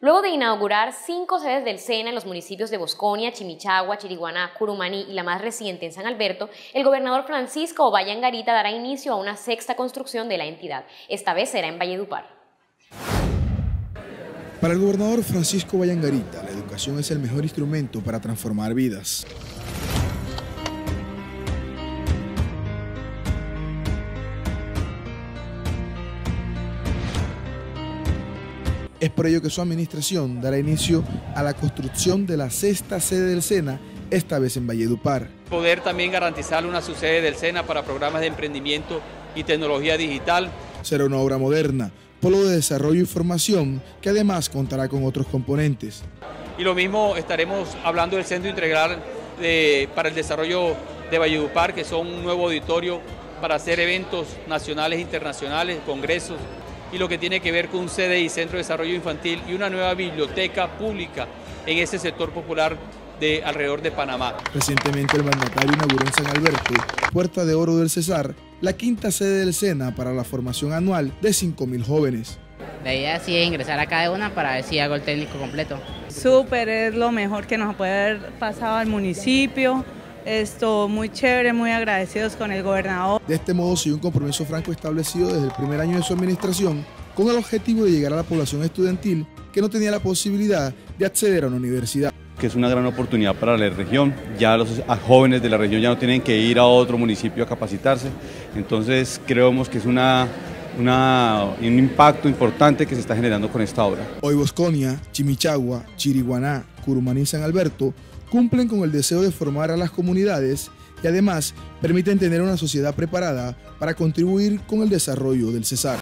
Luego de inaugurar 5 sedes del SENA en los municipios de Bosconia, Chimichagua, Chiriguaná, Curumaní y la más reciente en San Alberto, el gobernador Francisco Ovalle Angarita dará inicio a una 6ª construcción de la entidad. Esta vez será en Valledupar. Para el gobernador Francisco Ovalle Angarita, la educación es el mejor instrumento para transformar vidas. Es por ello que su administración dará inicio a la construcción de la 6ª sede del SENA, esta vez en Valledupar. Poder también garantizar una subsede del SENA para programas de emprendimiento y tecnología digital. Será una obra moderna, polo de desarrollo y formación, que además contará con otros componentes. Y lo mismo estaremos hablando del Centro Integral para el Desarrollo de Valledupar, que son un nuevo auditorio para hacer eventos nacionales e internacionales, congresos, y lo que tiene que ver con un CDI, Centro de Desarrollo Infantil, y una nueva biblioteca pública en ese sector popular de alrededor de Panamá. Recientemente el mandatario inauguró en San Alberto, Puerta de Oro del Cesar, la 5ª sede del SENA para la formación anual de 5.000 jóvenes. La idea sí es ingresar a cada una para ver si hago el técnico completo. Súper, es lo mejor que nos puede haber pasado al municipio. Muy chévere, muy agradecidos con el gobernador. De este modo sigue un compromiso franco establecido desde el primer año de su administración con el objetivo de llegar a la población estudiantil que no tenía la posibilidad de acceder a una universidad. Que es una gran oportunidad para la región, ya los jóvenes de la región ya no tienen que ir a otro municipio a capacitarse, entonces creemos que es un impacto importante que se está generando con esta obra. Hoy Bosconia, Chimichagua, Chiriguaná, Curumaní y San Alberto cumplen con el deseo de formar a las comunidades y además permiten tener una sociedad preparada para contribuir con el desarrollo del Cesar.